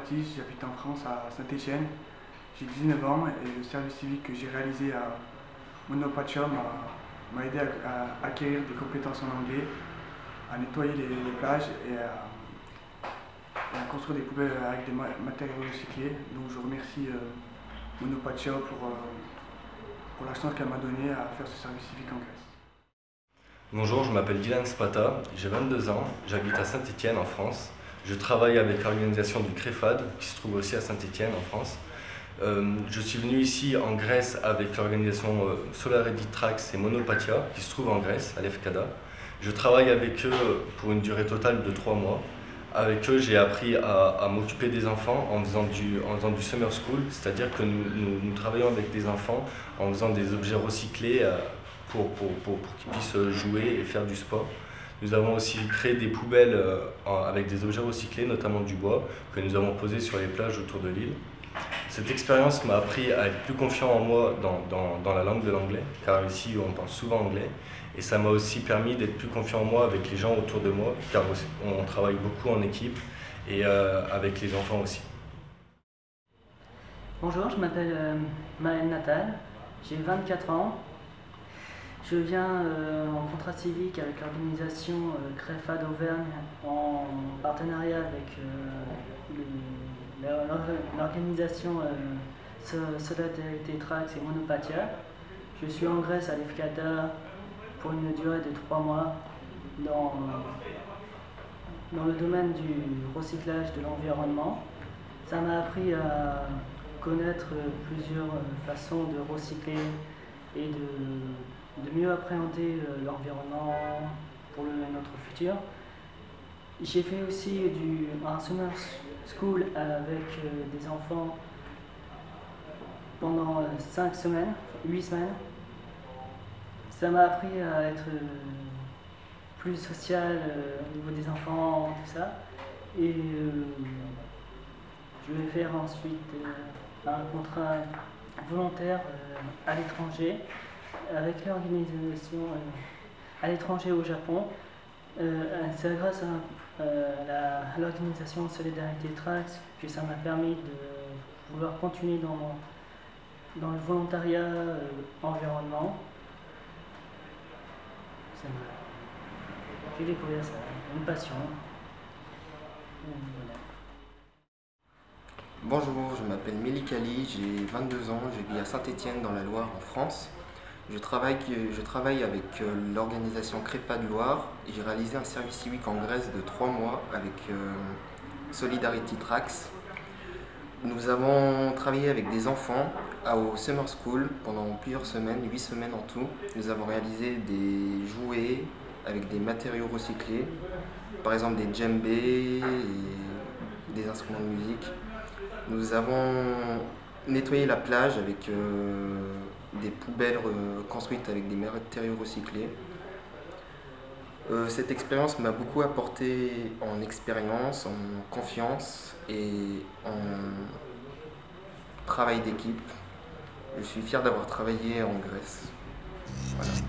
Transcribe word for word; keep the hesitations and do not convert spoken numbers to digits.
Jean-Baptiste, j'habite en France à Saint-Étienne. J'ai dix-neuf ans et le service civique que j'ai réalisé à Monopacha m'a aidé à, à acquérir des compétences en anglais, à nettoyer les, les plages et à, et à construire des poubelles avec des matériaux recyclés. Donc je remercie euh, Monopacha pour, euh, pour la chance qu'elle m'a donnée à faire ce service civique en Grèce. Bonjour, je m'appelle Dylan Spata, j'ai vingt-deux ans, j'habite à Saint-Étienne en France. Je travaille avec l'organisation du CREFAD, qui se trouve aussi à Saint-Étienne en France. Euh, je suis venu ici en Grèce avec l'organisation euh, Solarity Trax et Monopatia, qui se trouve en Grèce, à Lefkada. Je travaille avec eux pour une durée totale de trois mois. Avec eux, j'ai appris à, à m'occuper des enfants en faisant du, en faisant du summer school, c'est-à-dire que nous, nous, nous travaillons avec des enfants en faisant des objets recyclés euh, pour, pour, pour, pour qu'ils puissent jouer et faire du sport. Nous avons aussi créé des poubelles euh, avec des objets recyclés, notamment du bois, que nous avons posé sur les plages autour de l'île. Cette expérience m'a appris à être plus confiant en moi dans, dans, dans la langue de l'anglais, car ici on parle souvent anglais, et ça m'a aussi permis d'être plus confiant en moi avec les gens autour de moi, car on travaille beaucoup en équipe et euh, avec les enfants aussi. Bonjour, je m'appelle euh, Maëlle Natal, j'ai vingt-quatre ans. Je viens euh, en contrat civique avec l'organisation euh, CREFAD Auvergne en partenariat avec euh, l'organisation euh, Solarity Trax et Monopatia. Je suis en Grèce à Lefkada pour une durée de trois mois dans, dans le domaine du recyclage de l'environnement. Ça m'a appris à connaître plusieurs façons de recycler et de, de mieux appréhender l'environnement pour le, notre futur. J'ai fait aussi du, un summer school avec des enfants pendant cinq semaines, huit semaines. Ça m'a appris à être plus social au niveau des enfants, tout ça. Et euh, je vais faire ensuite euh, un contrat volontaire euh, à l'étranger avec l'organisation euh, à l'étranger au Japon. Euh, C'est grâce à, euh, à l'organisation Solidarité Trax que ça m'a permis de vouloir continuer dans, dans le volontariat euh, environnement. J'ai découvert ça, une passion. Voilà. Bonjour, je m'appelle Mélik Ali, j'ai vingt-deux ans, je vis à Saint-Étienne dans la Loire en France. Je travaille, je travaille avec l'organisation CREFAD Loire et j'ai réalisé un service civique en Grèce de trois mois avec euh, Solidarity Trax. Nous avons travaillé avec des enfants au Summer School pendant plusieurs semaines, huit semaines en tout. Nous avons réalisé des jouets avec des matériaux recyclés, par exemple des djembés et des instruments de musique. Nous avons nettoyé la plage avec euh, des poubelles euh, construites avec des matériaux recyclés. Euh, cette expérience m'a beaucoup apporté en expérience, en confiance et en travail d'équipe. Je suis fier d'avoir travaillé en Grèce. Voilà.